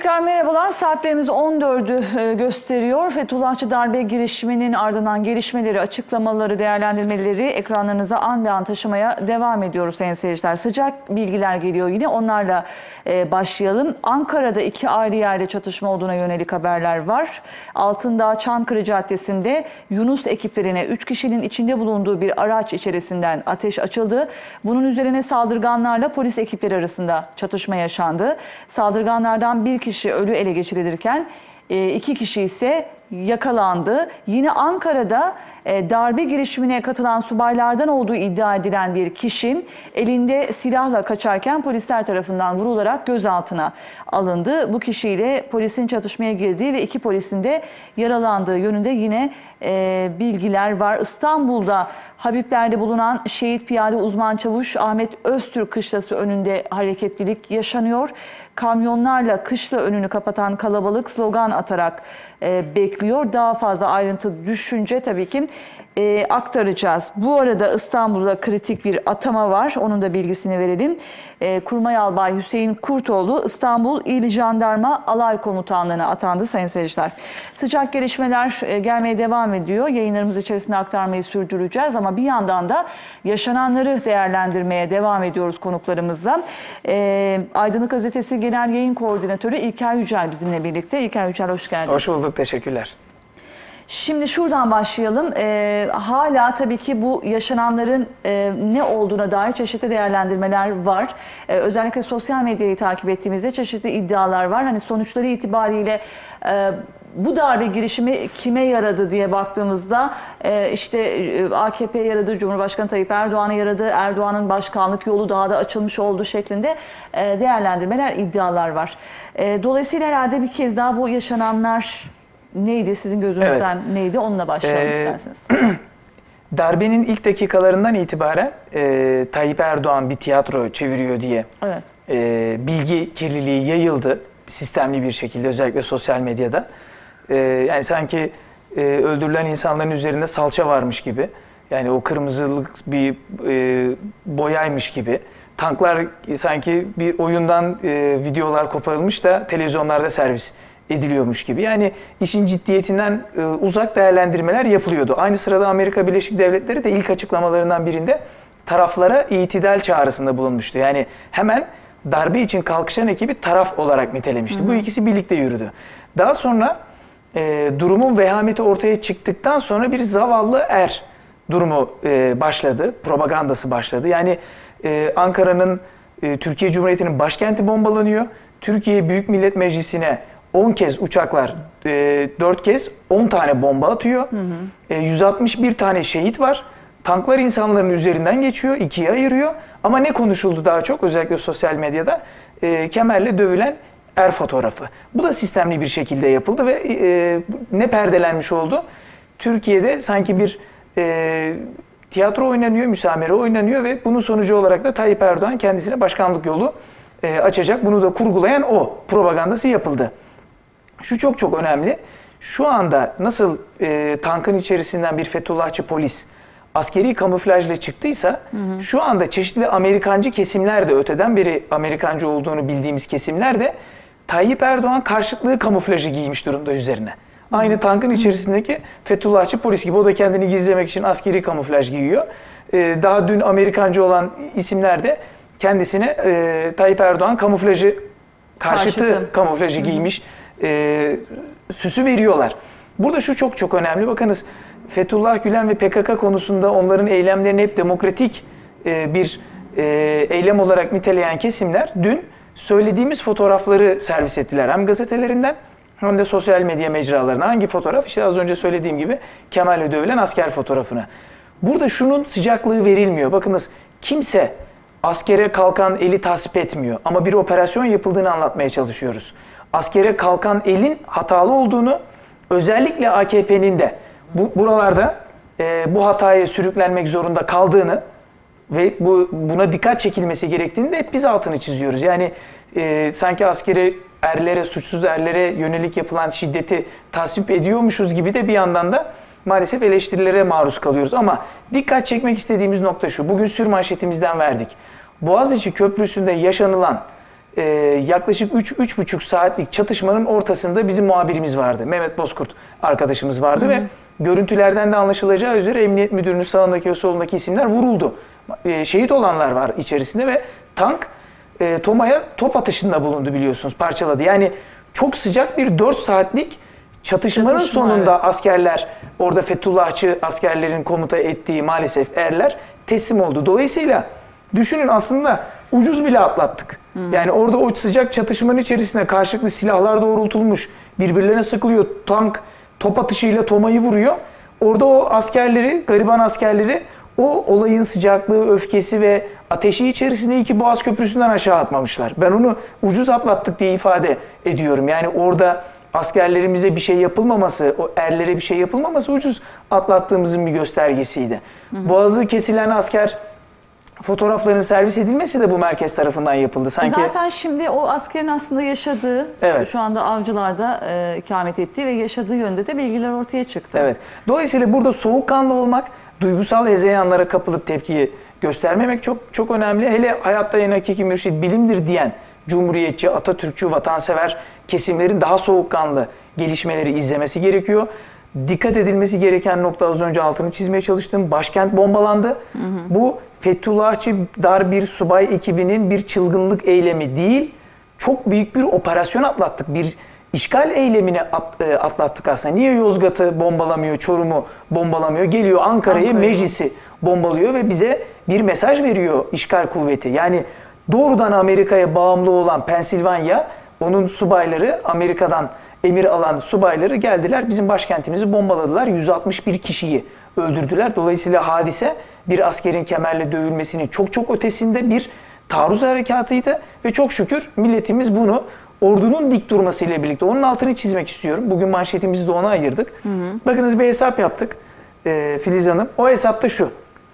Tekrar merhabalar. Saatlerimiz 14'ü gösteriyor. Fethullahçı darbe girişiminin ardından gelişmeleri, açıklamaları, değerlendirmeleri ekranlarınıza an be an taşımaya devam ediyoruz sayın seyirciler. Sıcak bilgiler geliyor yine. Onlarla başlayalım. Ankara'da iki ayrı yerde çatışma olduğuna yönelik haberler var. Altındağ Çankırı Caddesi'nde Yunus ekiplerine 3 kişinin içinde bulunduğu bir araç içerisinden ateş açıldı. Bunun üzerine saldırganlarla polis ekipleri arasında çatışma yaşandı. Saldırganlardan bir kişi ölü ele geçirilirken 2 kişi ise yakalandı. Yine Ankara'da darbe girişimine katılan subaylardan olduğu iddia edilen bir kişi elinde silahla kaçarken polisler tarafından vurularak gözaltına alındı. Bu kişiyle polisin çatışmaya girdiği ve 2 polisin de yaralandığı yönünde yine bilgiler var. İstanbul'da Habibler'de bulunan şehit piyade uzman çavuş Ahmet Öztürk kışlası önünde hareketlilik yaşanıyor. Kamyonlarla kışla önünü kapatan kalabalık slogan atarak bekliyor. Daha fazla ayrıntı düşünce tabii ki aktaracağız. Bu arada İstanbul'da kritik bir atama var. Onun da bilgisini verelim. Kurmay Albay Hüseyin Kurtoğlu İstanbul İl Jandarma Alay Komutanlığı'na atandı sayın seyirciler. Sıcak gelişmeler gelmeye devam ediyor. Yayınlarımız içerisinde aktarmayı sürdüreceğiz ama bir yandan da yaşananları değerlendirmeye devam ediyoruz konuklarımızla. Aydınlık Gazetesi Genel Yayın Koordinatörü İlker Yücel bizimle birlikte. İlker Yücel hoş geldiniz. Hoş bulduk, teşekkürler. Şimdi şuradan başlayalım. Hala tabii ki bu yaşananların ne olduğuna dair çeşitli değerlendirmeler var. Özellikle sosyal medyayı takip ettiğimizde çeşitli iddialar var. Hani sonuçları itibariyle bu darbe girişimi kime yaradı diye baktığımızda işte AKP yaradı, Cumhurbaşkanı Tayyip Erdoğan'a yaradı, Erdoğan'ın başkanlık yolu daha da açılmış oldu şeklinde değerlendirmeler, iddialar var. Dolayısıyla herhalde bir kez daha bu yaşananlar neydi sizin gözünüzden, evet, neydi onunla başlayalım isterseniz. Darbenin ilk dakikalarından itibaren Tayyip Erdoğan bir tiyatro çeviriyor diye, evet, bilgi kirliliği yayıldı sistemli bir şekilde, özellikle sosyal medyada. Yani sanki öldürülen insanların üzerinde salça varmış gibi, yani o kırmızılık bir boyaymış gibi. Tanklar sanki bir oyundan videolar koparılmış da televizyonlarda servis ediliyormuş gibi. Yani işin ciddiyetinden uzak değerlendirmeler yapılıyordu. Aynı sırada Amerika Birleşik Devletleri de ilk açıklamalarından birinde taraflara itidal çağrısında bulunmuştu. Yani hemen darbe için kalkışan ekibi taraf olarak nitelemişti. Bu ikisi birlikte yürüdü. Daha sonra durumun vehameti ortaya çıktıktan sonra bir zavallı er durumu başladı. Propagandası başladı. Yani Ankara'nın, Türkiye Cumhuriyeti'nin başkenti bombalanıyor. Türkiye Büyük Millet Meclisi'ne 10 kez uçaklar, 4 kez 10 tane bomba atıyor. 161 tane şehit var. Tanklar insanların üzerinden geçiyor, ikiye ayırıyor. Ama ne konuşuldu daha çok, özellikle sosyal medyada? Kemerle dövülen er fotoğrafı. Bu da sistemli bir şekilde yapıldı ve ne perdelenmiş oldu? Türkiye'de sanki bir tiyatro oynanıyor, müsamere oynanıyor ve bunun sonucu olarak da Tayyip Erdoğan kendisine başkanlık yolu açacak. Bunu da kurgulayan o propagandası yapıldı. Şu çok çok önemli. Şu anda nasıl tankın içerisinden bir Fethullahçı polis askeri kamuflajla çıktıysa, şu anda çeşitli Amerikancı kesimler de, öteden beri Amerikancı olduğunu bildiğimiz kesimler de Tayyip Erdoğan karşıtlığı kamuflajı giymiş durumda üzerine. Aynı tankın içerisindeki Fethullahçı polis gibi, o da kendini gizlemek için askeri kamuflaj giyiyor. Daha dün Amerikancı olan isimler de kendisine Tayyip Erdoğan kamuflajı, karşıtı kamuflajı giymiş süsü veriyorlar. Burada şu çok çok önemli. Bakınız, Fethullah Gülen ve PKK konusunda onların eylemlerini hep demokratik bir eylem olarak niteleyen kesimler dün söylediğimiz fotoğrafları servis ettiler. Hem gazetelerinden hem de sosyal medya mecralarına. Hangi fotoğraf? İşte az önce söylediğim gibi Kemal'le dövülen asker fotoğrafına. Burada şunun sıcaklığı verilmiyor. Bakınız, kimse askere kalkan eli tasvip etmiyor. Ama bir operasyon yapıldığını anlatmaya çalışıyoruz. Askere kalkan elin hatalı olduğunu, özellikle AKP'nin de buralarda bu hataya sürüklenmek zorunda kaldığını ve buna dikkat çekilmesi gerektiğini de hep biz altını çiziyoruz. Yani sanki askeri erlere, suçsuz erlere yönelik yapılan şiddeti tasvip ediyormuşuz gibi de bir yandan da maalesef eleştirilere maruz kalıyoruz. Ama dikkat çekmek istediğimiz nokta şu. Bugün sürmanşetimizden verdik. Boğaziçi Köprüsü'nde yaşanılan yaklaşık 3-3,5 saatlik çatışmanın ortasında bizim muhabirimiz vardı. Mehmet Bozkurt arkadaşımız vardı ve görüntülerden de anlaşılacağı üzere emniyet müdürünün sağındaki ve solundaki isimler vuruldu. Şehit olanlar var içerisinde ve tank TOMA'ya top atışında bulundu, biliyorsunuz, parçaladı. Yani çok sıcak bir 4 saatlik çatışmanın sonunda evet, askerler, orada Fethullahçı askerlerin komuta ettiği maalesef erler teslim oldu. Dolayısıyla düşünün, aslında ucuz bile atlattık. Yani orada o sıcak çatışmanın içerisinde karşılıklı silahlar doğrultulmuş, birbirlerine sıkılıyor, tank top atışıyla TOMA'yı vuruyor. Orada o askerleri, gariban askerleri, o olayın sıcaklığı, öfkesi ve ateşi içerisinde iki Boğaz Köprüsü'nden aşağı atmamışlar. Ben onu ucuz atlattık diye ifade ediyorum. Yani orada askerlerimize bir şey yapılmaması, o erlere bir şey yapılmaması ucuz atlattığımızın bir göstergesiydi. Boğazı kesilen asker fotoğrafların servis edilmesi de bu merkez tarafından yapıldı. Sanki zaten şimdi o askerin aslında yaşadığı, evet, şu anda Avcılar'da ikamet ettiği ve yaşadığı yönde de bilgiler ortaya çıktı. Evet. Dolayısıyla burada soğukkanlı olmak, duygusal hezeyanlara kapılıp tepkiyi göstermemek çok çok önemli. Hele hayatta en hakiki mürşit bilimdir diyen cumhuriyetçi, Atatürkçü, vatansever kesimlerin daha soğukkanlı gelişmeleri izlemesi gerekiyor. Dikkat edilmesi gereken nokta, az önce altını çizmeye çalıştım. Başkent bombalandı. Bu Fethullahçı dar bir subay ekibinin bir çılgınlık eylemi değil, çok büyük bir operasyon atlattık. Bir işgal eylemini atlattık aslında. Niye Yozgat'ı bombalamıyor, Çorum'u bombalamıyor? Geliyor Ankara'yı, meclisi bombalıyor ve bize bir mesaj veriyor işgal kuvveti. Yani doğrudan Amerika'ya bağımlı olan Pensilvanya, onun subayları, Amerika'dan emir alan subayları geldiler, bizim başkentimizi bombaladılar. 161 kişiyi öldürdüler. Dolayısıyla hadise bir askerin kemerle dövülmesinin çok çok ötesinde bir taarruz harekatıydı ve çok şükür milletimiz bunu ordunun dik durmasıyla birlikte, onun altını çizmek istiyorum. Bugün manşetimizi de ona ayırdık. Bakınız, bir hesap yaptık Filiz Hanım. O hesapta şu: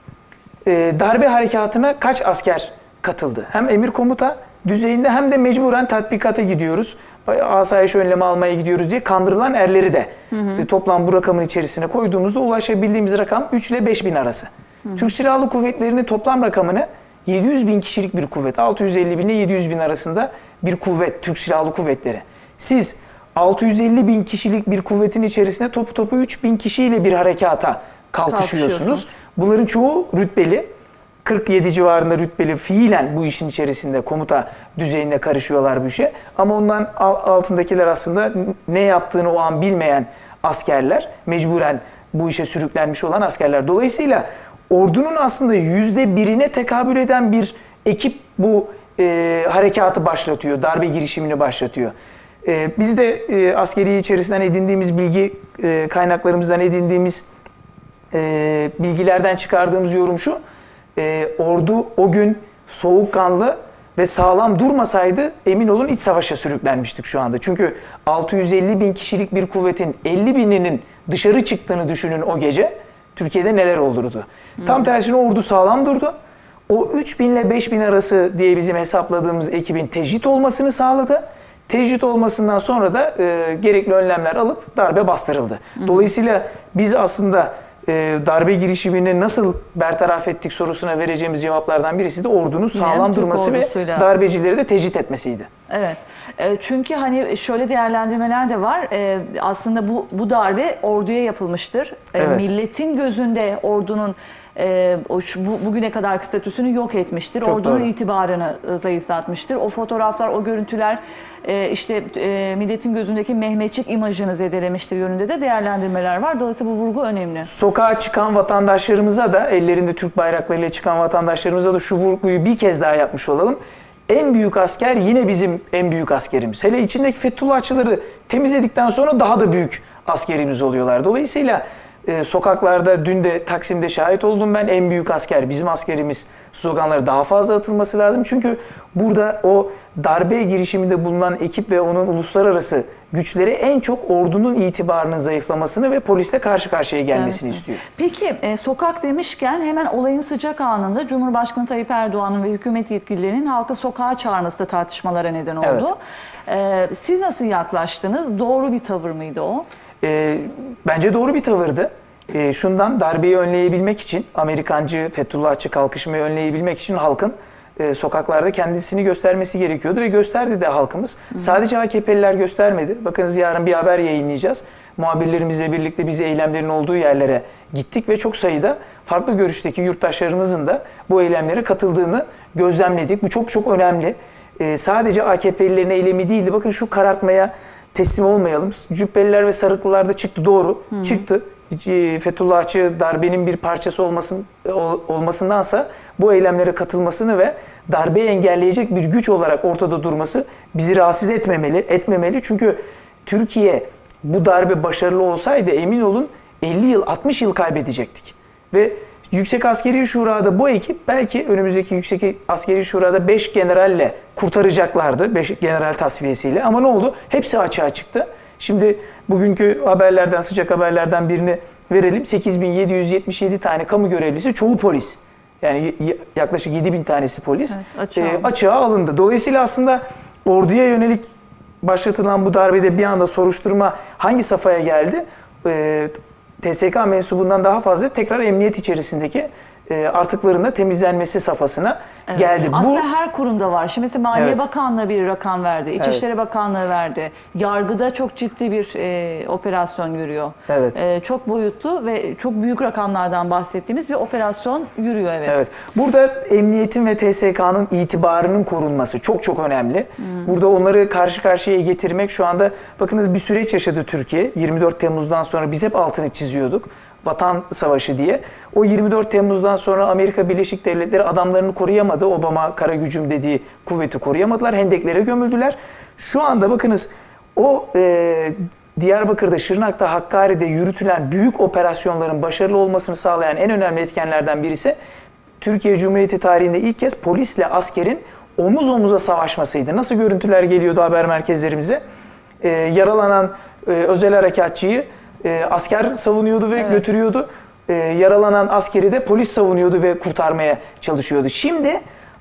darbe harekatına kaç asker katıldı? Hem emir komuta düzeyinde hem de mecburen tatbikata gidiyoruz, asayiş önlemi almaya gidiyoruz diye kandırılan erleri de toplam bu rakamın içerisine koyduğumuzda ulaşabildiğimiz rakam 3 ile 5 bin arası. Türk Silahlı Kuvvetleri'nin toplam rakamını 700 bin kişilik bir kuvvet, 650 bin ile 700 bin arasında bir kuvvet Türk Silahlı Kuvvetleri. Siz 650 bin kişilik bir kuvvetin içerisinde topu 3 bin kişiyle bir harekata kalkışıyorsunuz. Bunların çoğu rütbeli. 47 civarında rütbeli fiilen bu işin içerisinde komuta düzeyinde karışıyorlar bu işe. Ama ondan altındakiler aslında ne yaptığını o an bilmeyen askerler, mecburen bu işe sürüklenmiş olan askerler. Dolayısıyla ordunun aslında %1'ine tekabül eden bir ekip bu harekatı başlatıyor, darbe girişimini başlatıyor. Biz de askeri içerisinden edindiğimiz bilgi kaynaklarımızdan edindiğimiz bilgilerden çıkardığımız yorum şu: ordu o gün soğukkanlı ve sağlam durmasaydı emin olun iç savaşa sürüklenmiştik şu anda. Çünkü 650 bin kişilik bir kuvvetin 50 bininin dışarı çıktığını düşünün o gece. Türkiye'de neler olurdu? Tam tersine ordu sağlam durdu. O 3 bin ile 5 bin arası diye bizim hesapladığımız ekibin tecrit olmasını sağladı. Tecrit olmasından sonra da gerekli önlemler alıp darbe bastırıldı. Dolayısıyla biz aslında darbe girişimini nasıl bertaraf ettik sorusuna vereceğimiz cevaplardan birisi de ordunun sağlam durması ve darbecileri de tecrit etmesiydi. Evet. Çünkü hani şöyle değerlendirmeler de var. Aslında bu darbe orduya yapılmıştır. Evet. Milletin gözünde ordunun bugüne kadarki statüsünü yok etmiştir. Çok ordunun doğru. itibarını zayıflatmıştır. O fotoğraflar, o görüntüler işte milletin gözündeki Mehmetçik imajını zedelemiştir yönünde de değerlendirmeler var. Dolayısıyla bu vurgu önemli. Sokağa çıkan vatandaşlarımıza da, ellerinde Türk bayraklarıyla çıkan vatandaşlarımıza da şu vurguyu bir kez daha yapmış olalım. En büyük asker yine bizim en büyük askerimiz. Hele içindeki Fethullahçıları temizledikten sonra daha da büyük askerimiz oluyorlar. Dolayısıyla sokaklarda, dün de Taksim'de şahit oldum ben, en büyük asker bizim askerimiz sloganları daha fazla atılması lazım. Çünkü burada o darbe girişiminde bulunan ekip ve onun uluslararası güçleri en çok ordunun itibarının zayıflamasını ve polisle karşı karşıya gelmesini istiyor. Peki sokak demişken hemen olayın sıcak anında Cumhurbaşkanı Tayyip Erdoğan'ın ve hükümet yetkililerinin halkı sokağa çağırması da tartışmalara neden oldu. Evet. Siz nasıl yaklaştınız? Doğru bir tavır mıydı o? Bence doğru bir tavırdı. Şundan, darbeyi önleyebilmek için, Amerikancı, Fethullahçı kalkışmayı önleyebilmek için halkın sokaklarda kendisini göstermesi gerekiyordu ve gösterdi de halkımız. Sadece AKP'liler göstermedi. Bakınız yarın bir haber yayınlayacağız. Muhabirlerimizle birlikte biz eylemlerin olduğu yerlere gittik ve çok sayıda farklı görüşteki yurttaşlarımızın da bu eylemlere katıldığını gözlemledik. Bu çok çok önemli. Sadece AKP'lilerin eylemi değildi. Bakın şu karartmaya teslim olmayalım. Cübbeliler ve sarıklılar da çıktı, doğru. Çıktı. Fethullahçı darbenin bir parçası olmasındansa bu eylemlere katılmasını ve darbeyi engelleyecek bir güç olarak ortada durması bizi rahatsız etmemeli. Çünkü Türkiye bu darbe başarılı olsaydı emin olun 50 yıl, 60 yıl kaybedecektik. Ve Yüksek Askeri Şura'da bu ekip belki önümüzdeki Yüksek Askeri Şura'da 5 generalle kurtaracaklardı. 5 general tasfiyesiyle. Ama ne oldu? Hepsi açığa çıktı. Şimdi bugünkü haberlerden, sıcak haberlerden birini verelim. 8777 tane kamu görevlisi, çoğu polis. Yani yaklaşık 7000 tanesi polis. Evet, açığa alındı. Dolayısıyla aslında orduya yönelik başlatılan bu darbede bir anda soruşturma hangi safhaya geldi? TSK mensubundan daha fazla tekrar emniyet içerisindeki artıklarında temizlenmesi safhasına geldi. Aslında her kurumda var. Şimdi mesela Maliye Bakanlığı bir rakam verdi. İçişleri Bakanlığı verdi. Yargıda çok ciddi bir operasyon yürüyor. Çok boyutlu ve çok büyük rakamlardan bahsettiğimiz bir operasyon yürüyor. Burada emniyetin ve TSK'nın itibarının korunması çok çok önemli. Burada onları karşı karşıya getirmek şu anda bakınız bir süreç yaşadı Türkiye. 24 Temmuz'dan sonra biz hep altını çiziyorduk. Vatan Savaşı diye. O 24 Temmuz'dan sonra Amerika Birleşik Devletleri adamlarını koruyamadı. Obama kara gücüm dediği kuvveti koruyamadılar. Hendeklere gömüldüler. Şu anda bakınız o Diyarbakır'da, Şırnak'ta, Hakkari'de yürütülen büyük operasyonların başarılı olmasını sağlayan en önemli etkenlerden birisi Türkiye Cumhuriyeti tarihinde ilk kez polisle askerin omuz omuza savaşmasıydı. Nasıl görüntüler geliyordu haber merkezlerimize? Yaralanan özel harekatçıyı asker savunuyordu ve götürüyordu. Yaralanan askeri de polis savunuyordu ve kurtarmaya çalışıyordu. Şimdi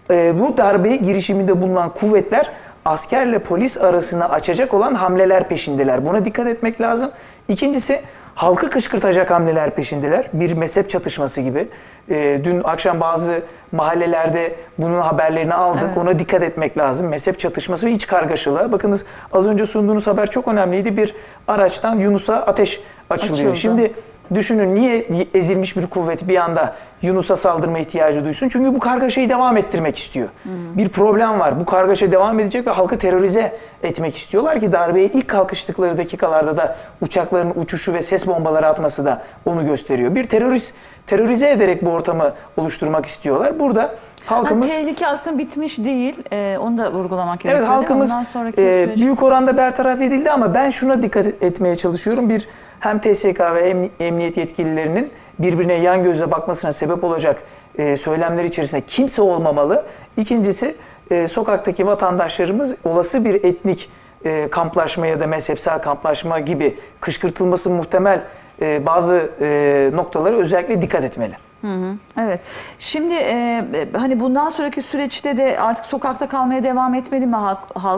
bu darbe girişiminde bulunan kuvvetler askerle polis arasına açacak olan hamleler peşindeler. Buna dikkat etmek lazım. İkincisi halkı kışkırtacak hamleler peşindeler. Bir mezhep çatışması gibi. Dün akşam bazı mahallelerde bunun haberlerini aldık. Ona dikkat etmek lazım. Mezhep çatışması ve iç kargaşalığı. Bakınız az önce sunduğunuz haber çok önemliydi. Bir araçtan Yunus'a ateş açılıyor. Şimdi düşünün niye ezilmiş bir kuvvet bir anda Yunus'a saldırma ihtiyacı duysun? Çünkü bu kargaşayı devam ettirmek istiyor. Bir problem var. Bu kargaşa devam edecek ve halkı terörize etmek istiyorlar ki darbeye ilk kalkıştıkları dakikalarda da uçakların uçuşu ve ses bombaları atması da onu gösteriyor. Bir terörize ederek bu ortamı oluşturmak istiyorlar. Burada halkımız... tehlike aslında bitmiş değil. Onu da vurgulamak gerekiyor. Evet, halkımız büyük oranda bertaraf edildi ama ben şuna dikkat etmeye çalışıyorum. Hem TSK ve emniyet yetkililerinin birbirine yan gözle bakmasına sebep olacak söylemler içerisinde kimse olmamalı. İkincisi sokaktaki vatandaşlarımız olası bir etnik kamplaşma ya da mezhepsel kamplaşma gibi kışkırtılması muhtemel bazı noktalara özellikle dikkat etmeli. Evet. Şimdi hani bundan sonraki süreçte de artık sokakta kalmaya devam etmeli mi halk?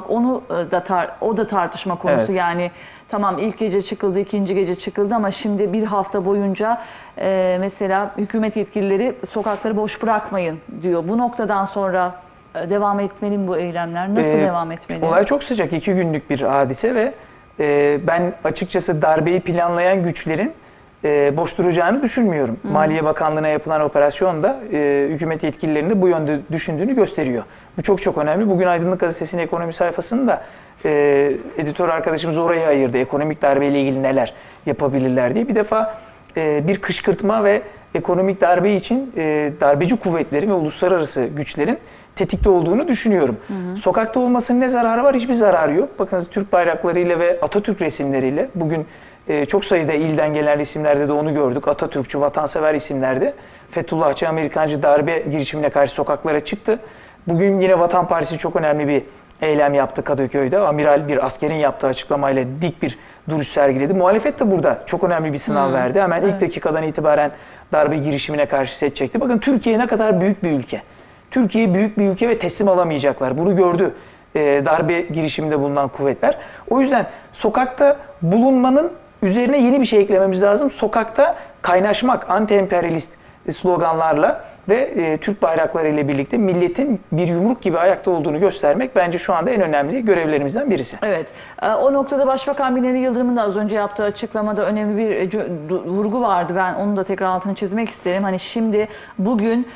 O da tartışma konusu. Yani tamam ilk gece çıkıldı, ikinci gece çıkıldı ama şimdi bir hafta boyunca mesela hükümet yetkilileri sokakları boş bırakmayın diyor. Bu noktadan sonra devam etmeli mi bu eylemler? Nasıl devam etmeli? Olay çok sıcak. 2 günlük bir hadise ve ben açıkçası darbeyi planlayan güçlerin boş duracağını düşünmüyorum. Maliye Bakanlığı'na yapılan operasyon da hükümet yetkililerinin de bu yönde düşündüğünü gösteriyor. Bu çok çok önemli. Bugün Aydınlık Gazetesi'nin ekonomi sayfasında editör arkadaşımız oraya ayırdı. Ekonomik darbeyle ilgili neler yapabilirler diye. Bir defa bir kışkırtma ve ekonomik darbe için darbeci kuvvetlerin ve uluslararası güçlerin tetikte olduğunu düşünüyorum. Sokakta olmasının ne zararı var? Hiçbir zararı yok. Bakınız Türk bayraklarıyla ve Atatürk resimleriyle bugün çok sayıda ilden gelen isimlerde de onu gördük. Atatürkçü, vatansever isimlerde Fethullahçı, Amerikancı darbe girişimine karşı sokaklara çıktı. Bugün yine Vatan Partisi çok önemli bir eylem yaptı Kadıköy'de. Amiral bir askerin yaptığı açıklamayla dik bir duruş sergiledi. Muhalefet de burada çok önemli bir sınav verdi. Hemen ilk dakikadan itibaren darbe girişimine karşı set çekti. Bakın Türkiye ne kadar büyük bir ülke. Türkiye büyük bir ülke ve teslim alamayacaklar. Bunu gördü darbe girişiminde bulunan kuvvetler. O yüzden sokakta bulunmanın üzerine yeni bir şey eklememiz lazım. Sokakta kaynaşmak, anti-emperyalist sloganlarla ve Türk bayrakları ile birlikte milletin bir yumruk gibi ayakta olduğunu göstermek bence şu anda en önemli görevlerimizden birisi. Evet. O noktada Başbakan Binali Yıldırım'ın da az önce yaptığı açıklamada önemli bir vurgu vardı. Ben onu da tekrar altını çizmek isterim. Hani şimdi bugün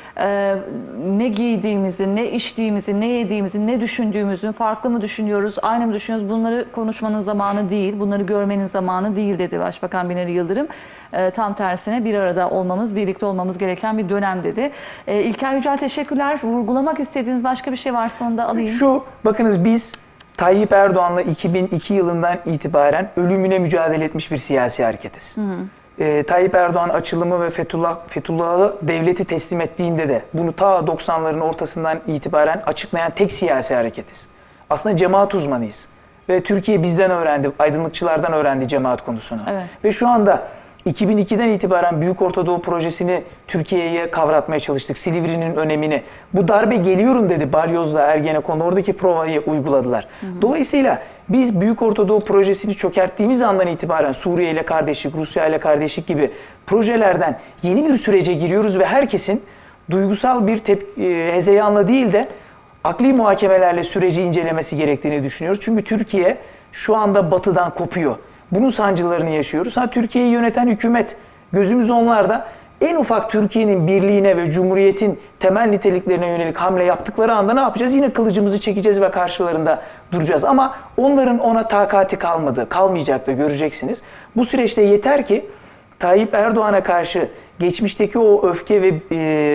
ne giydiğimizi, ne içtiğimizi, ne yediğimizi, ne düşündüğümüzün farklı mı düşünüyoruz, aynı mı düşünüyoruz? Bunları konuşmanın zamanı değil, bunları görmenin zamanı değil dedi Başbakan Binali Yıldırım. Tam tersine bir arada olmamız, birlikte olmamız gereken bir dönem dedi. İlker Yücel teşekkürler. Vurgulamak istediğiniz başka bir şey varsa onu da alayım. Bakınız biz Tayyip Erdoğan'la 2002 yılından itibaren ölümüne mücadele etmiş bir siyasi hareketiz. Tayyip Erdoğan açılımı ve Fethullah'ı devleti teslim ettiğinde de bunu ta 90'ların ortasından itibaren açıklayan tek siyasi hareketiz. Aslında cemaat uzmanıyız. Ve Türkiye bizden öğrendi, aydınlıkçılardan öğrendi cemaat konusunu. Evet. Ve şu anda 2002'den itibaren Büyük Orta Doğu Projesi'ni Türkiye'ye kavratmaya çalıştık. Silivri'nin önemini. Bu darbe geliyorum dedi Balyoz'la Ergenekon. Oradaki provayı uyguladılar. Dolayısıyla biz Büyük Orta Doğu Projesi'ni çökerttiğimiz andan itibaren Suriye ile kardeşlik, Rusya ile kardeşlik gibi projelerden yeni bir sürece giriyoruz ve herkesin duygusal bir hezeyanla değil de akli muhakemelerle süreci incelemesi gerektiğini düşünüyoruz. Çünkü Türkiye şu anda batıdan kopuyor. Bunun sancılarını yaşıyoruz. Türkiye'yi yöneten hükümet, gözümüz onlarda. En ufak Türkiye'nin birliğine ve Cumhuriyet'in temel niteliklerine yönelik hamle yaptıkları anda ne yapacağız? Yine kılıcımızı çekeceğiz ve karşılarında duracağız. Ama onların ona takati kalmadı, kalmayacak da göreceksiniz. Bu süreçte yeter ki Tayyip Erdoğan'a karşı geçmişteki o öfke ve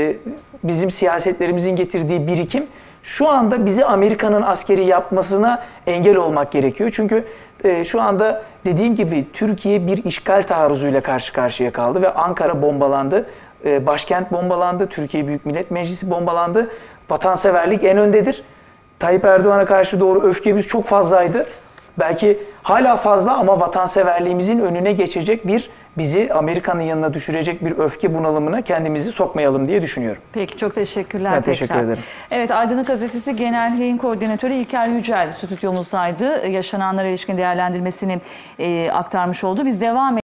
bizim siyasetlerimizin getirdiği birikim şu anda bizi Amerika'nın askeri yapmasına engel olmak gerekiyor. Çünkü şu anda dediğim gibi Türkiye bir işgal taarruzuyla karşı karşıya kaldı ve Ankara bombalandı, başkent bombalandı, Türkiye Büyük Millet Meclisi bombalandı. Vatanseverlik en öndedir. Tayyip Erdoğan'a karşı doğru öfkemiz çok fazlaydı. Belki hala fazla ama vatanseverliğimizin önüne geçecek bizi Amerika'nın yanına düşürecek bir öfke bunalımına kendimizi sokmayalım diye düşünüyorum. Peki, çok teşekkürler. Ben teşekkür ederim. Evet, Aydınlık Gazetesi Genel Yayın Koordinatörü İlker Yücel stüdyomuzdaydı. Yaşananlara ilişkin değerlendirmesini aktarmış oldu. Biz devam